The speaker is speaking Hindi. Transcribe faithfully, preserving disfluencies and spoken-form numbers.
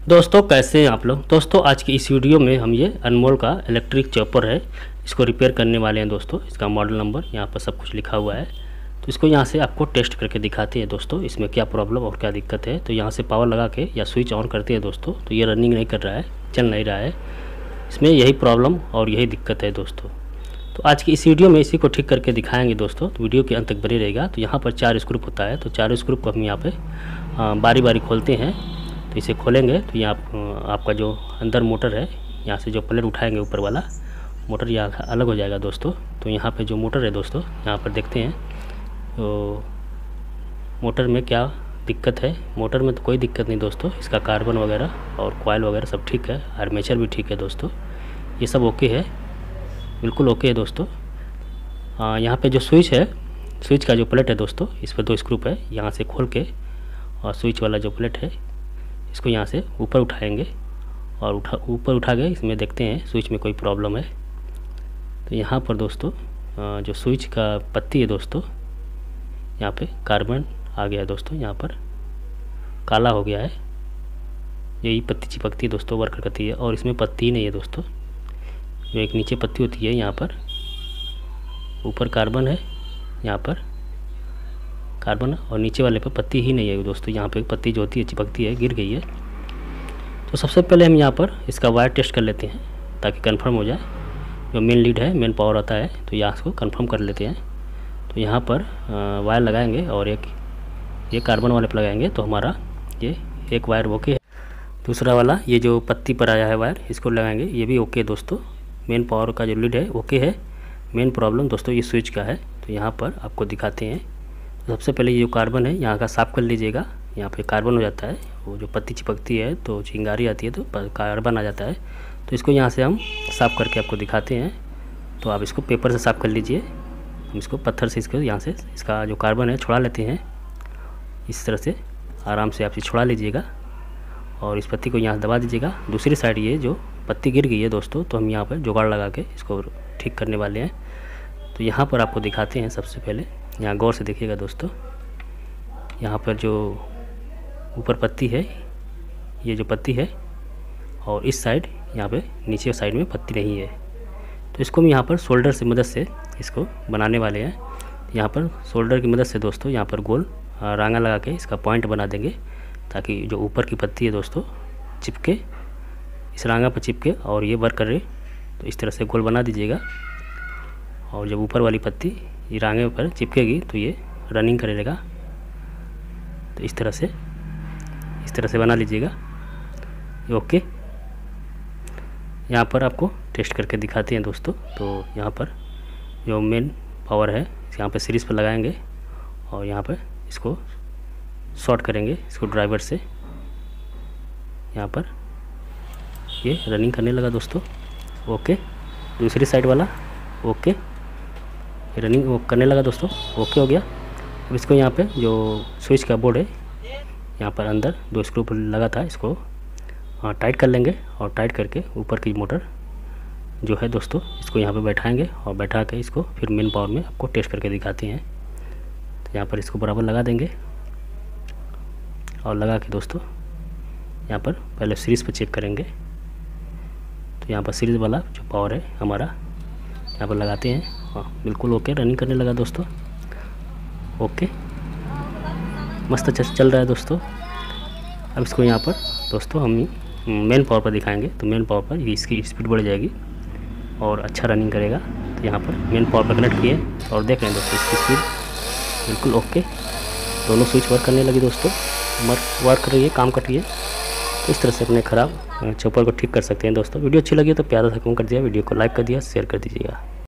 दोस्तों कैसे हैं आप लोग। दोस्तों आज की इस वीडियो में हम ये अनमोल का इलेक्ट्रिक चॉपर है, इसको रिपेयर करने वाले हैं। दोस्तों इसका मॉडल नंबर यहाँ पर सब कुछ लिखा हुआ है, तो इसको यहाँ से आपको टेस्ट करके दिखाते हैं दोस्तों, इसमें क्या प्रॉब्लम और क्या दिक्कत है। तो यहाँ से पावर लगा के या स्विच ऑन करते हैं दोस्तों, तो ये रनिंग नहीं कर रहा है, चल नहीं रहा है, इसमें यही प्रॉब्लम और यही दिक्कत है दोस्तों। तो आज की इस वीडियो में इसी को ठीक करके दिखाएंगे दोस्तों, तो वीडियो के अंत तक बने रहेगा। तो यहाँ पर चार स्क्रू होता है, तो चार स्क्रू को हम यहाँ पे बारी बारी खोलते हैं। तो इसे खोलेंगे तो यहाँ आप, आपका जो अंदर मोटर है, यहाँ से जो प्लेट उठाएंगे ऊपर वाला मोटर यहाँ अलग हो जाएगा दोस्तों। तो यहाँ पे जो मोटर है दोस्तों, यहाँ पर देखते हैं तो मोटर में क्या दिक्कत है। मोटर में तो कोई दिक्कत नहीं दोस्तों, इसका कार्बन वगैरह और कॉइल वगैरह सब ठीक है, आर्मेचर भी ठीक है दोस्तों, ये सब ओके है, बिल्कुल ओके है दोस्तों। आ, यहाँ पे जो स्विच है, स्विच का जो प्लेट है दोस्तों, इस पर दो स्क्रू है, यहाँ से खोल के और स्विच वाला जो प्लेट है इसको यहाँ से ऊपर उठाएंगे और उठा ऊपर उठा के इसमें देखते हैं स्विच में कोई प्रॉब्लम है। तो यहाँ पर दोस्तों जो स्विच का पत्ती है दोस्तों, यहाँ पे कार्बन आ गया है दोस्तों, यहाँ पर काला हो गया है, यही पत्ती चिपकती है दोस्तों, वर्क करती है। और इसमें पत्ती ही नहीं है दोस्तों, जो एक नीचे पत्ती होती है, यहाँ पर ऊपर कार्बन है, यहाँ पर कार्बन और नीचे वाले पे पत्ती ही नहीं है दोस्तों। यहाँ पे पत्ती जो होती है चिपकती है, गिर गई है। तो सबसे पहले हम यहाँ पर इसका वायर टेस्ट कर लेते हैं ताकि कंफर्म हो जाए। जो मेन लीड है, मेन पावर आता है, तो यहाँ इसको कंफर्म कर लेते हैं। तो यहाँ पर वायर लगाएंगे और एक ये कार्बन वाले पर लगाएंगे, तो हमारा ये एक वायर ओके है। दूसरा वाला ये जो पत्ती पर आया है वायर, इसको लगाएंगे, ये भी ओके है दोस्तों। मेन पावर का जो लीड है ओके है। मेन प्रॉब्लम दोस्तों ये स्विच का है, तो यहाँ पर आपको दिखाते हैं। सबसे पहले ये जो कार्बन है यहाँ का साफ़ कर लीजिएगा, यहाँ पे कार्बन हो जाता है, वो जो पत्ती चिपकती है तो चिंगारी आती है तो कार्बन आ जाता है। तो इसको यहाँ से हम साफ़ करके आपको दिखाते हैं। तो आप इसको पेपर से साफ़ कर लीजिए, हम इसको पत्थर से इसको यहाँ से इसका जो कार्बन है छुड़ा लेते हैं। इस तरह से आराम से आप इसे छुड़ा लीजिएगा और इस पत्ती को यहाँ दबा दीजिएगा। दूसरी साइड ये जो पत्ती गिर गई है दोस्तों, तो हम यहाँ पर जुगाड़ लगा के इसको ठीक करने वाले हैं। तो यहाँ पर आपको दिखाते हैं। सबसे पहले यहाँ गौर से देखिएगा दोस्तों, यहाँ पर जो ऊपर पत्ती है, ये जो पत्ती है, और इस साइड यहाँ पे नीचे साइड में पत्ती नहीं है। तो इसको हम यहाँ पर शोल्डर से मदद से इसको बनाने वाले हैं। यहाँ पर शोल्डर की मदद से दोस्तों यहाँ पर गोल रांगा लगा के इसका पॉइंट बना देंगे, ताकि जो ऊपर की पत्ती है दोस्तों चिपके, इस रांगा पर चिपके और ये वर्क करे। तो इस तरह से गोल बना दीजिएगा, और जब ऊपर वाली पत्ती ये रांगे पर चिपकेगी तो ये रनिंग करेगा। तो इस तरह से इस तरह से बना लीजिएगा, ये ओके। यहाँ पर आपको टेस्ट करके दिखाते हैं दोस्तों। तो यहाँ पर जो मेन पावर है यहाँ पर सीरीज़ पर लगाएंगे और यहाँ पर इसको शॉर्ट करेंगे इसको ड्राइवर से। यहाँ पर ये रनिंग करने लगा दोस्तों, ओके। दूसरी साइड वाला ओके, रनिंग वो करने लगा दोस्तों, ओके हो गया। अब इसको यहाँ पे जो स्विच का बोर्ड है, यहाँ पर अंदर दो स्क्रू लगा था, इसको हाँ टाइट कर लेंगे और टाइट करके ऊपर की मोटर जो है दोस्तों, इसको यहाँ पे बैठाएंगे और बैठा के इसको फिर मेन पावर में आपको टेस्ट करके दिखाते हैं। तो यहाँ पर इसको बराबर लगा देंगे और लगा के दोस्तों यहाँ पर पहले सीरीज़ पर चेक करेंगे। तो यहाँ पर सीरीज़ वाला जो पावर है हमारा यहाँ पर लगाते हैं, हाँ बिल्कुल ओके, रनिंग करने लगा दोस्तों, ओके, मस्त चल रहा है दोस्तों। अब इसको यहाँ पर दोस्तों हम मेन पावर पर दिखाएंगे। तो मेन पावर पर इसकी स्पीड बढ़ जाएगी और अच्छा रनिंग करेगा। तो यहाँ पर मेन पावर पर कनेक्ट किए और देख रहे हैं दोस्तों इसकी स्पीड बिल्कुल ओके, दोनों स्विच वर्क करने लगी दोस्तों, वर्क कर रही है, काम कर रही है। तो इस तरह से अपने ख़राब चॉपर को ठीक कर सकते हैं दोस्तों। वीडियो अच्छी लगी तो प्यारा सा कमेंट कर दिया, वीडियो को लाइक कर दिया, शेयर कर दीजिएगा।